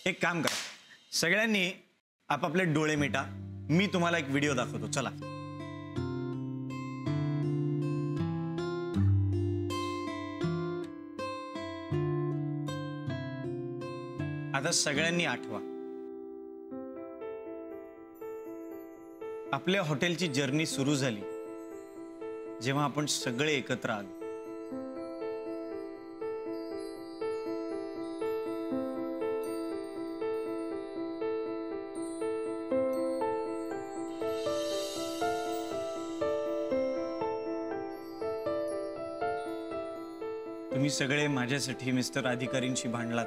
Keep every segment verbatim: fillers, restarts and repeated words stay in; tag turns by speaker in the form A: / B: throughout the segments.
A: एक काम करा, सगळ्यांनी आपापले डोळे मिटा. मी तुम्हाला एक व्हिडिओ दाखवतो. चला. आता सगळ्यांनी आठवा, आपल्या हॉटेलची जर्नी सुरू झाली जेव्हा आपण सगळे एकत्र आलो. तुम्ही सगळे माझ्यासाठी मिस्टर अधिकारींशी भांडलात.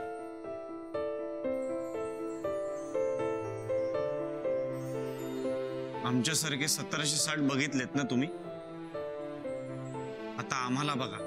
A: आमच्यासारखे सतराशे साठ बघितलेत ना तुम्ही. आता आम्हाला बघा.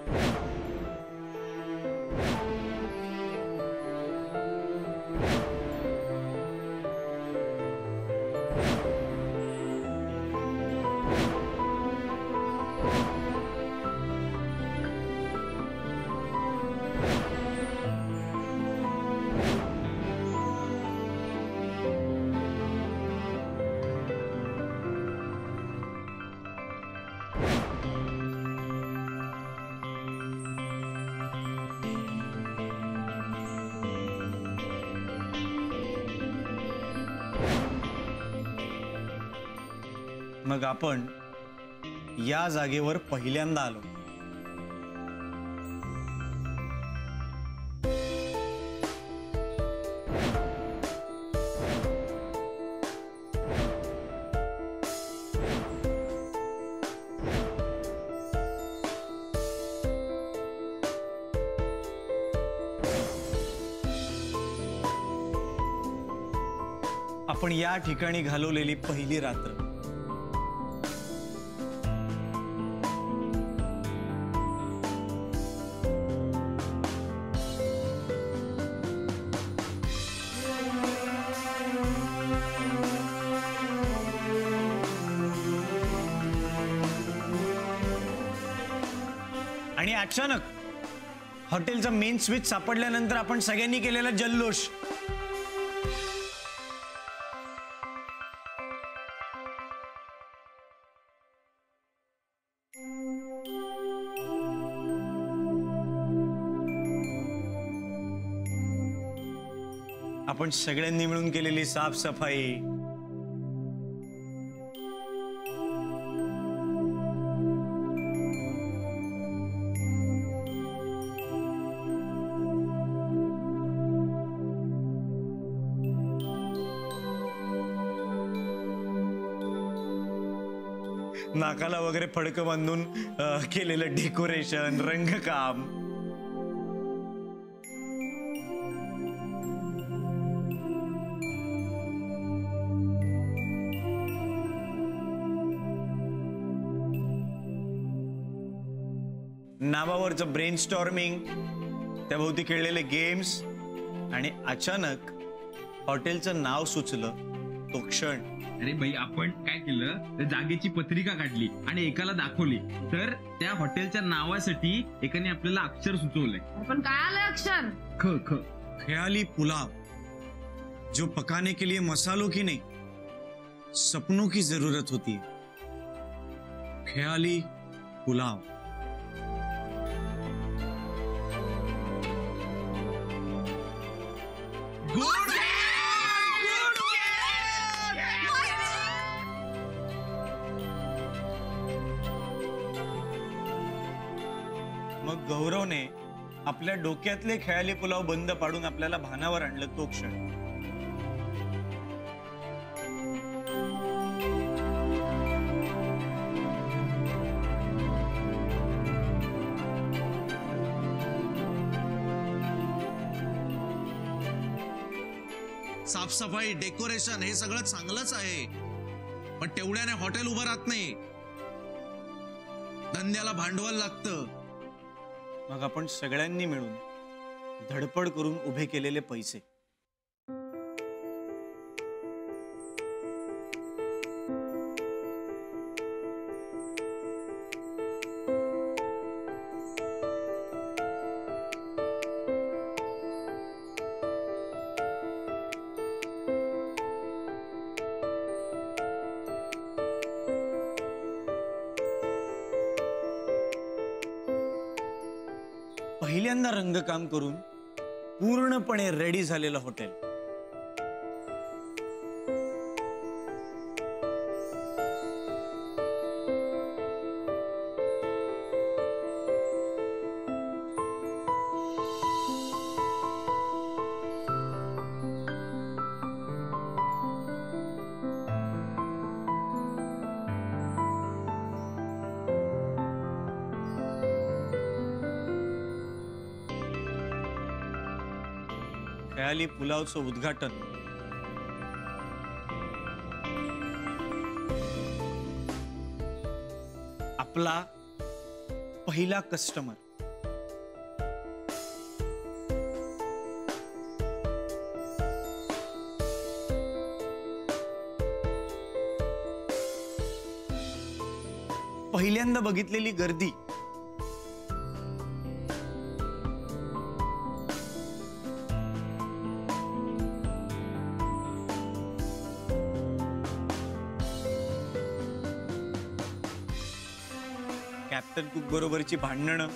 A: मग आपण या जागेवर पहिल्यांदा आलो. आपण या ठिकाणी घालवलेली पहिली रात्र. आणि अचानक हॉटेलचा मेन स्विच सापडल्यानंतर आपण सगळ्यांनी केलेला जल्लोष. आपण सगळ्यांनी मिळून केलेली साफसफाई. नाकाला वगैरे फडकं बांधून केलेलं डेकोरेशन, रंगकाम. नावावरचं ब्रेन स्टॉर्मिंग, त्याभोवती खेळलेले गेम्स. आणि अचानक हॉटेलचं नाव सुचलं तो क्षण.
B: अरे भाई, आपण काय केलं, त्या जागेची पत्रिका काढली आणि एकाला दाखवली. तर त्या हॉटेलच्या नावासाठी एकाने आपल्याला अक्षर सुचवलंय.
C: पण काय आलंय अक्षर?
B: ख ख
A: ख्याली पुलाव. जो पकाने के लिए मसालों की नहीं, सपनों की जरूरत होती है. ख्याली पुलाव. मग गौरवने आपल्या डोक्यातले ख्याली पुलाव बंद पाडून आपल्याला भानावर आणलं तो क्षण.
D: साफसफाई, डेकोरेशन हे सगळं चांगलंच आहे, पण तेवढ्याने हॉटेल उभं राहत नाही. धंद्याला भांडवल लागतं.
A: मग आपण सगळ्यांनी मिळून धडपड करून उभे केलेले पैसे. पहिल्यांदा रंगकाम करून पूर्णपणे रेडी झालेलं हॉटेल. खयाली पुलावचं उद्घाटन आपला पहिला कस्टमर पहिल्यांदा बघितलेली गर्दी कॅप्टन कुक बरोबरची भांडणं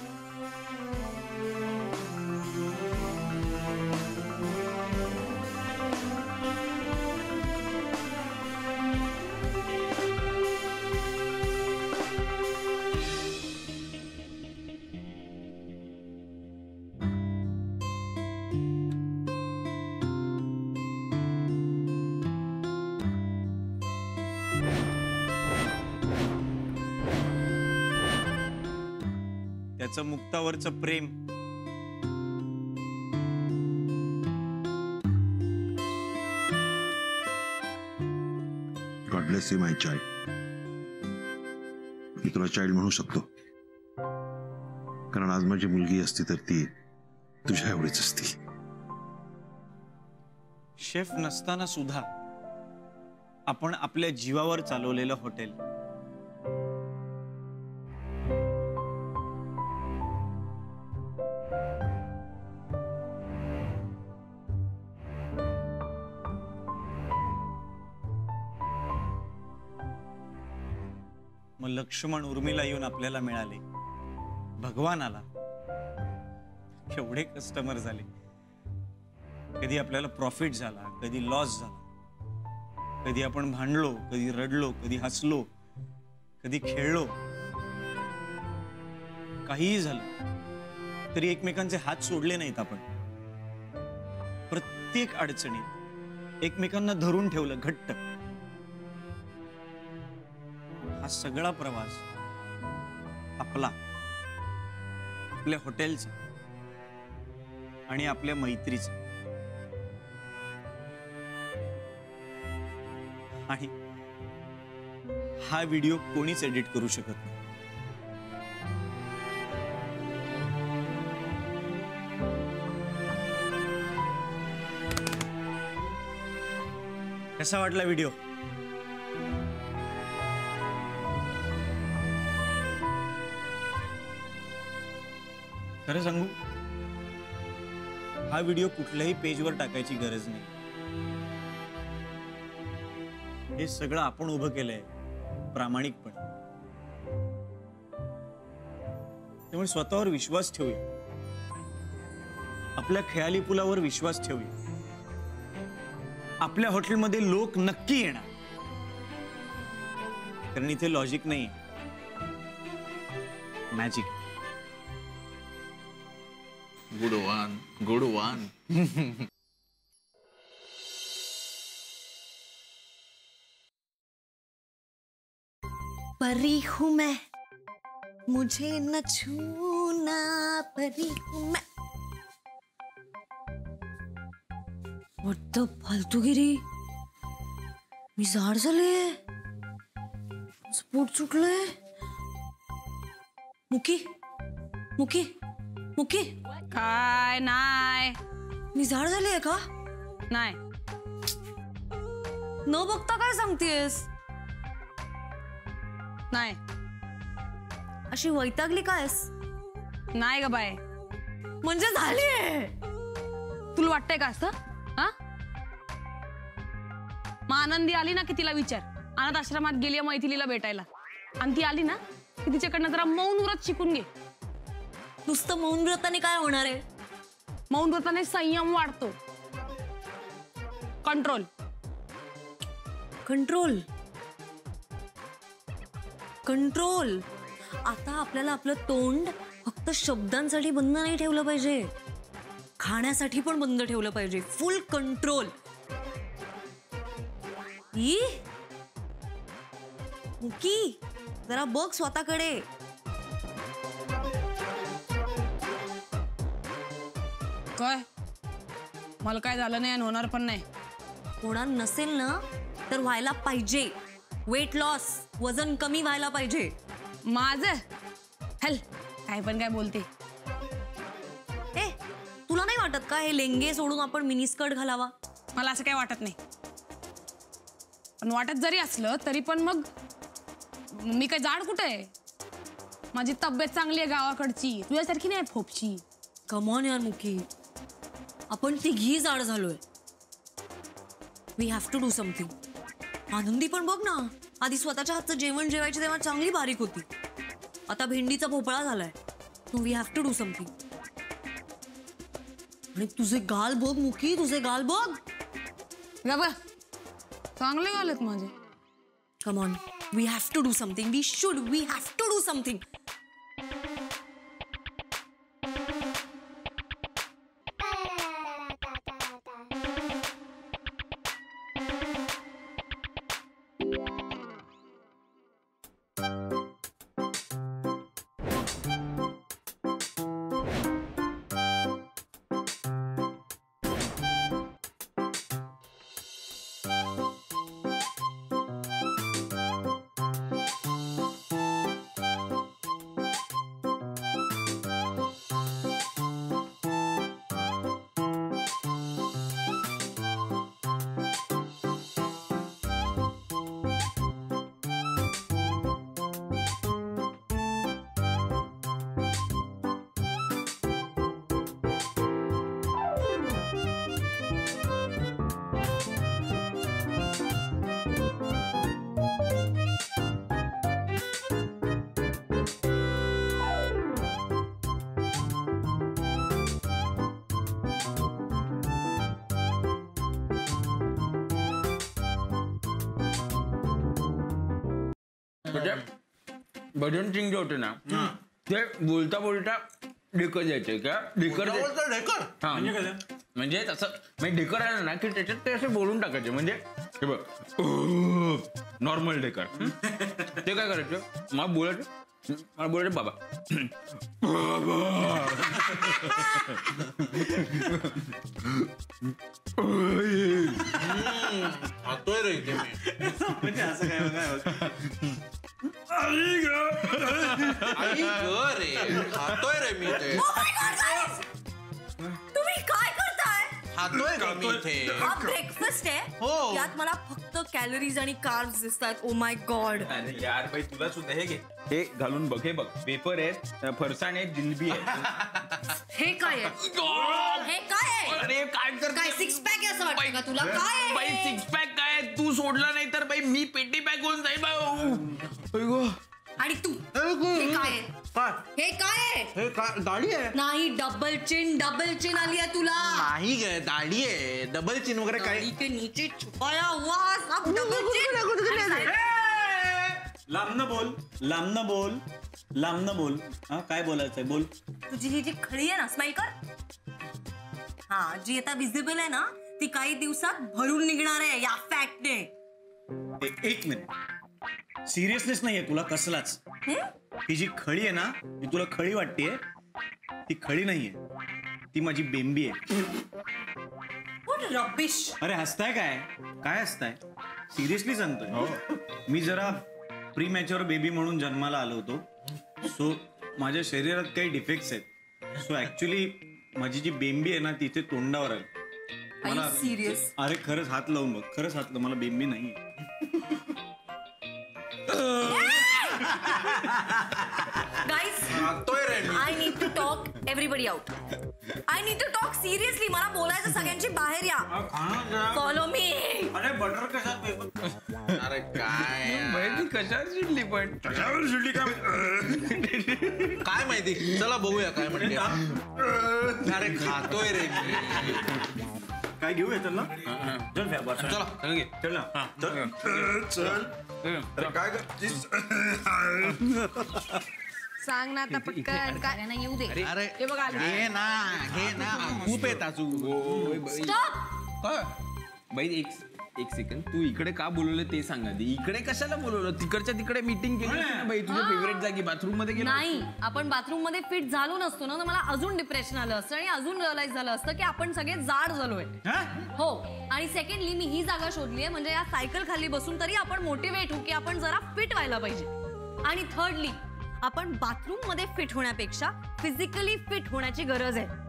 A: त्याचं मुक्तावरचं प्रेम
C: God bless you my child. मी तुला चाइल्ड म्हणू शकतो कारण आज माझी मुलगी असती तर ती तुझ्या एवढीच असती.
A: शेफ नसताना सुद्धा आपण आपल्या जीवावर चालवलेलं हॉटेल मग लक्ष्मण उर्मिला येऊन आपल्याला मिळाले, भगवान आला, केवढे कस्टमर झाले. कधी आपल्याला प्रॉफिट झाला, कधी लॉस झाला, कधी आपण भांडलो, कधी रडलो, कधी हसलो, कधी खेळलो. काहीही झालं तरी एकमेकांचे हात सोडले नाहीत. आपण प्रत्येक अडचणीत एकमेकांना धरून ठेवलं घट्ट. हा सगळा प्रवास आपला, आपल्या हॉटेलचा आणि आपल्या मैत्रीचा. आणि हा व्हिडिओ कोणीच एडिट करू शकत नाही. कसा वाटला व्हिडिओ? खरं सांगू, हा व्हिडिओ कुठल्याही पेजवर टाकायची गरज नाही. हे सगळं आपण उभं केलंय प्रामाणिकपणे. त्यामुळे स्वतःवर विश्वास ठेवूया, आपल्या खयाली पुलावर विश्वास ठेवूया. आपल्या हॉटेलमध्ये लोक नक्की येणार, कारण इथे लॉजिक नाही, magic.
D: Good one, good one.
E: परी हूँ मैं, मुझे न छूना, परी हूँ मैं. What the फालतूगिरी. मी जाड झाले, स्पोर्ट सुटलंय. मुकी मुकी मुकी
F: काय नाही.
E: मी जाड झाली आहे का?
F: नाही.
E: न बघता काय सांगतेस?
F: नाही.
E: अशी वैतागली कायस?
F: नाही ग बाय.
E: म्हणजे झालीये.
F: तुला वाटतंय का असं? हा, मग आनंदी आली ना की तिला विचार, अनाथ आश्रमात गेली आहे मैथिलीला भेटायला, आणि ती आली ना की तिच्याकडनं जरा मौन व्रत शिकून घे.
E: नुसतं मौन व्रताने काय होणार आहे?
F: मौन व्रताने संयम वाढतो. कंट्रोल.
E: कंट्रोल कंट्रोल आता आपल्याला आपलं तोंड फक्त शब्दांसाठी बंद नाही ठेवलं पाहिजे, खाण्यासाठी पण बंद ठेवलं पाहिजे. फुल कंट्रोल. ई मुकी जरा बघ स्वतःकडे.
F: काय मला काय झालं नाही आणि होणार पण नाही.
E: होणार नसेल ना तर व्हायला पाहिजे. वेट लॉस, वजन कमी व्हायला पाहिजे.
F: माझं हल काय पण काय बोलते.
E: ए तुला नाही वाटत का हे लेंगे सोडून आपण मिनी स्कर्ट घालावा?
F: मला असं काही वाटत नाही. पण वाटत जरी असलं तरी पण मग मी काय जाड कुठे आहे? माझी तब्येत चांगली आहे गावाकडची, तुझ्यासारखी नाही फोपची.
E: कम ऑन यार मुकी, आपण तिघी जाड झालोय. We have to do something. Anandi पण बघ ना, आधी स्वतःच्या हातचं जेवण जेवायची तेव्हा चांगली बारीक होती, आता भेंडीचा भोपळा झालाय. We have to do something. आणि तुझे गाल बघ मुकी, तुझे गाल बघ.
F: बाबा चांगले गालेत माझे.
E: Come on, we have to do something. We should, we have to do something.
B: Bhajan Singh जे होते ना ते बोलता बोलता ढेकर जायचे का ढेकर हा म्हणजे तसं म्हणजे ढेकर आलं ना की त्याच्यात ते असे बोलून टाकायचे. म्हणजे हे बघ नॉर्मल ढेकर ते काय करायचं मला बोलायचं मला बोलायचं बाबा
D: खातोय रे इथे मी.
A: म्हणजे असं काय बघा
D: आई ग रे, खातोय रे मी ते.
E: तुम्ही काय करताय?
D: खातोय रे मी इथे.
E: हा ब्रेकफास्ट आहे.
D: हो.
E: यात मला फक्त कॅलरीज आणि कार्ब्स दिसतात. Oh my God.
B: अरे यार बाई तुला सुद्धा हे घे हे घालून बघ. हे बघ पेपर आहे, फरसाण आहे, जिलबी आहे.
E: हे काय आहे? हे काय आहे?
B: अरे काय कर
E: काय सिक्स पॅक आहे असं वाटतं का तुला? काय आहे
B: बाई
E: हे?
B: सिक्स पॅक काय तू सोडला नाही तर बाई मी पेटी पॅक होऊन जाईल बाई.
E: आणि तू हे काय आहे?
D: काय
E: हे काय आहे?
D: हे काय दाढी आहे?
E: नाही, डबल चिन डबल चिन आली आहे तुला.
D: नाही ग दाढी आहे. डबल चिन वगैरे काय?
E: दाढी के नीचे छुपाया हुआ सब डबल चिन.
A: लांबन बोल, लांबन बोल, लांबन बोल. हा काय बोलायचंय बोल.
E: तुझी ही जी खळी आहे ना, स्माइल कर. हा जी आता विजिबल आहे ना ती काही दिवसात भरून निघणार आहे या फॅक्टने.
A: ए- एक मिनिट, सिरियसनेस नाहीये तुला कसलाच. ही जी खळी आहे ना ती तुला खळी वाटतेय, ती खळी नाहीये, ती माझी बेंबी आहे.
E: रबिश.
A: अरे हसताय काय काय हसताय? सिरियसली सांगतोय. मी जरा प्री मॅच्युअर बेबी म्हणून जन्माला आलो होतो. सो माझ्या शरीरात काही डिफेक्ट्स आहेत. सो ऍक्च्युली माझी जी बेंबी आहे ना तिथे तोंडावर आहे. मला
E: सिरियस?
A: अरे खरंच हात लावून बघ, खरंच हात लावून. मला बेंबी नाही.
E: गाईज,
D: खातोय रे मी.
E: I need to talk. Everybody out. I need to talk seriously. मला बोलायचं, सगळ्यांची बाहेर या. Follow me.
A: अरे बटर कशात?
D: अरे काय
B: बाई ती कशावर शिडली पण
A: कशावर शिडली? काय
D: काय माहिती, चला बघूया काय म्हणते. अरे खातोय रे.
A: काय घेऊ चल ना चल
D: चला
A: चल ना
C: चल काय
F: सांग ना आता पटकन काय नाही येऊ दे.
D: अरे
F: हे बघा
D: घे ना घे ना खूप येत अजून.
B: काय बाई एक एक सेकंड, तू इकडे का बोलवलं ते सांग आधी. इकडे कशाला बोलवलं? तिकडच्या तिकडे मीटिंग केली ना बाई, तुझ्या फेवरेट जागी बाथरूम मध्ये गेलो.
E: नाही, आपण बाथरूम मध्ये फिट झालो नसतो ना तर मला अजून डिप्रेशन आलं असतं आणि अजून रिअलाइज झालं असतं की आपण सगळे जाड झालोय. हो, आणि सेकंडली मी ही जागा शोधली आहे म्हणजे या सायकल खाली बसून तरी आपण मोटिवेट होऊ की आपण जरा फिट व्हायला पाहिजे. आणि थर्डली आपण बाथरूम मध्ये फिट होण्यापेक्षा फिजिकली फिट होण्याची गरज आहे.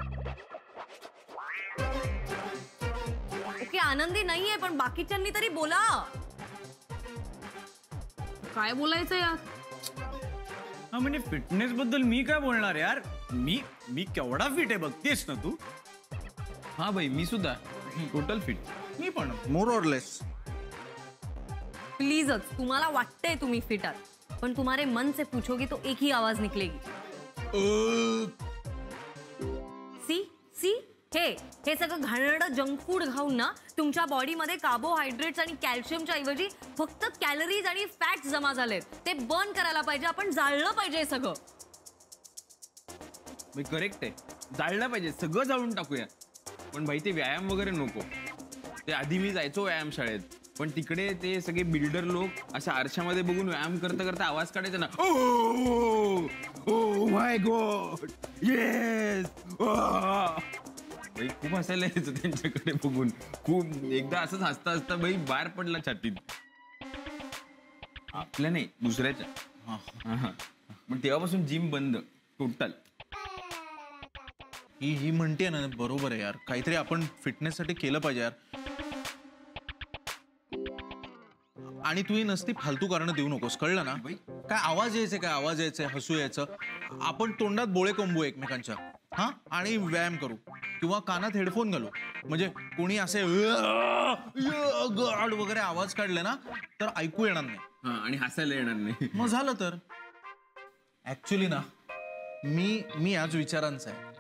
E: ओके, आनंदी नाहीये पण बाकीच्यांनी तरी बोला.
F: काय बोलायचं यार?
A: हा म्हणजे फिटनेस बद्दल मी काय बोलणार यार. मी मी केवढा फिट आहे बघतेस ना तू.
B: हा बाई मी सुद्धा टोटल फिट.
A: मी पण
D: मोर ऑर लेस.
E: प्लीजच, तुम्हाला वाटतंय तुम्ही फिट आहात पण तुम्हारे मन से पूछोगी तो एक ही आवाज निकलेगी. सी सी हे हे सगळं घाणेरडं जंक फूड खाऊन ना तुमच्या बॉडीमध्ये कार्बोहायड्रेट्स आणि कॅल्शियमच्या ऐवजी फक्त कॅलरीज आणि फॅट्स जमा झालेत. ते बर्न करायला पाहिजे, आपण जाळलं पाहिजे हे सगळं.
B: करेक्ट आहे, जाळलं पाहिजे, सगळं जाळून टाकूया. पण भाई ते व्यायाम वगैरे नको. ते आधी मी जायचो व्यायाम शाळेत, पण तिकडे ते सगळे बिल्डर लोक अशा आरशामध्ये बघून व्यायाम करता करता आवाज काढायचा ना, ओ माय गॉड येस. खूप हसायला यायचं त्यांच्याकडे बघून. खूप एकदा असंच हसता हसता बाई बाहेर पडला छातीत. आपल्या नाही दुसऱ्याच्या. पण तेव्हापासून जिम बंद टोटल.
D: ही ही म्हणते ना बरोबर आहे यार, काहीतरी आपण फिटनेस साठी केलं पाहिजे यार. आणि तू ही नसती फालतू कारण देऊ नकोस, कळलं ना? काय आवाज यायचे, काय आवाज यायचे, हसू यायचं. आपण तोंडात बोळे कोंबू एकमेकांच्या, हा, आणि व्यायाम करू किंवा कानात हेडफोन घालू. म्हणजे कोणी असे गाड वगैरे आवाज काढले ना तर ऐकू येणार नाही
B: आणि हसायला येणार नाही.
D: मग झालं तर. ऍक्च्युली ना मी मी आज विचारांचा आहे.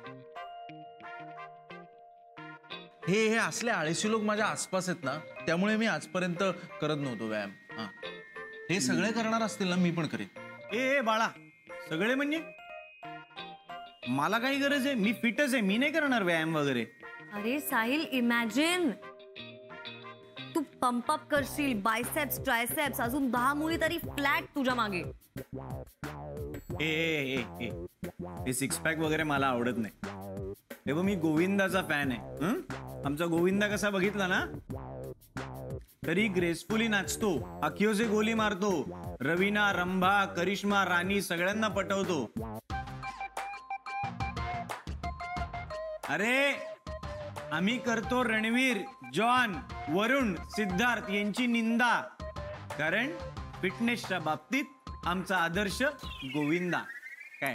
D: हे हे असले आळशी लोक माझ्या आसपास आहेत ना, त्यामुळे मी आजपर्यंत करत नव्हतो व्यायाम. हा, हे सगळे करणार असतील ना मी पण करेन.
A: ए बाळा, सगळे म्हणजे मला काही गरज आहे, मी फिटच आहे, मी नाही करणार व्यायाम वगैरे.
E: अरे साहिल, इमॅजिन तू पंप अप करशील, बायसेप्स, ट्रायसेप्स, अजून दहा मुली तरी फ्लॅट तुझ्या मागे.
A: ए ए ए हे सिक्स पॅक वगैरे मला आवडत नाही. तेव्हा मी गोविंदाचा फॅन आहे. हं? आमचा गोविंदा कसा बघितला ना तरी ग्रेसफुली नाचतो, अखियोसे गोली मारतो, रवीना, रंभा, करिश्मा, राणी सगळ्यांना पटवतो. अरे आम्ही करतो रणवीर, जॉन, वरुण, सिद्धार्थ यांची निंदा, कारण फिटनेसच्या बाबतीत आमचा आदर्श गोविंदा. काय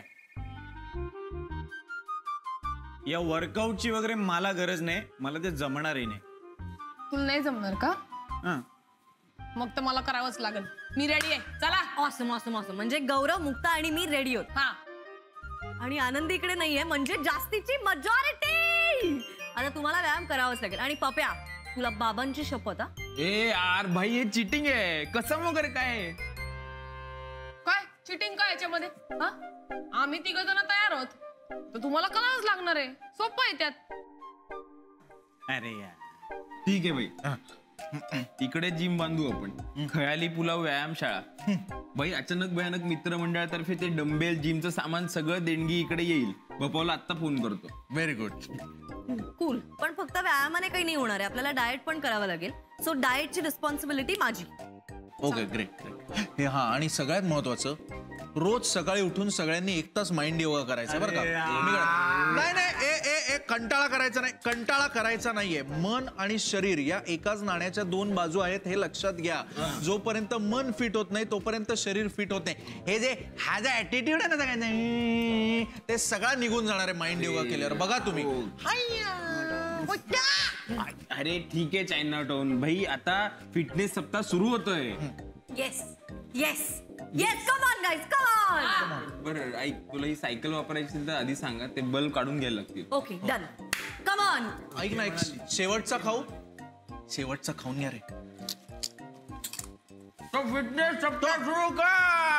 A: या वर्कआउटची वगैरे मला गरज नाही, मला ते जमणारही नाही.
F: तुला नाही जमणार का?
A: हं.
F: मग तर मला करावंच लागेल. मी रेडी आहे, चला.
E: Awesome awesome awesome. म्हणजे गौरव, मुक्ता आणि मी रेडी आहोत.
F: हा,
E: आणि आनंदी इकडे नाहीये म्हणजे जास्तीची मेजॉरिटी. आता तुम्हाला व्यायाम करावाच लागेल. आणि पप्या, तुला बाबांची शपथ. हा,
B: ए यार भाई, हे चिटिंग आहे. कसम वगैरे काय
F: काय चिटिंग काय याच्यामध्ये? हा, आम्ही तिघ जण तयार आहोत तर तुम्हाला करावंच लागणार आहे. सोपं आहे त्यात.
A: अरे यार,
B: ठीक आहे भाई, इकडे जिम बांधू आपण. खयाली पुलाव व्यायामशाळा. भाई अचानक भयानक मित्रमंडळातर्फे ते डंबेल, जिमचं सामान सगळं देणगी इकडे येईल. बपावला आत्ता फोन करतो.
D: Very good.
E: कूल. पण फक्त व्यायामाने काही नाही होणार आहे, आपल्याला डाएट पण करावं लागेल. सो डाएटची रिस्पॉन्सिबिलिटी माझी.
D: Okay, great great. हे हा, आणि सगळ्यात महत्वाचं, रोज सकाळी उठून सगळ्यांनी एक तास माइंड योगा करायचा बरं का. नाही नाही, ए ए ए कंटाळा करायचा नाही, कंटाळा करायचा नाहीये. मन आणि शरीर या एकाच नाण्याच्या दोन बाजू आहेत, हे लक्षात घ्या. जोपर्यंत मन फिट होत नाही तोपर्यंत शरीर फिट होत नाही. हे जे हा जो ऍटिट्यूड आहे ना सगळ्यांना, ते सगळं निघून जाणार आहे माइंड योगा केल्यावर. बघा तुम्ही.
B: अरे ठीक आहे चायना टाउन भाई, आता फिटनेस सप्ताह सुरू होतोय.
E: Yes yes yes come on guys come on.
G: बरं ऐक, तुला ही सायकल वापरायची असेल तर आधी सांगा, ते बल्ब काढून घ्यायला लागतील.
E: Okay done come on.
D: ऐक ना, एक शेवटचा खाऊ शेवटचा खाऊन घ्या रे.
B: तो फिटनेस सप्ताह सुरू कर.